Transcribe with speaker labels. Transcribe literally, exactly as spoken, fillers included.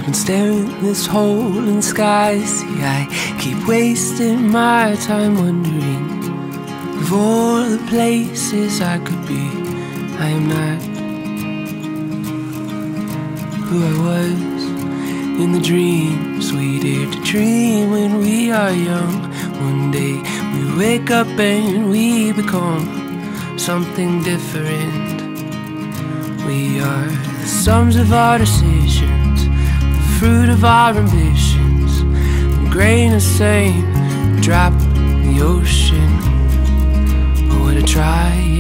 Speaker 1: I've been staring at this hole in the sky. See, I keep wasting my time wondering of all the places I could be. I am not who I was in the dreams we dare to dream when we are young. One day we wake up and we become something different. We are the sums of our decisions, the fruit of our ambitions, a grain of sand, a drop in the ocean. Oh, what a try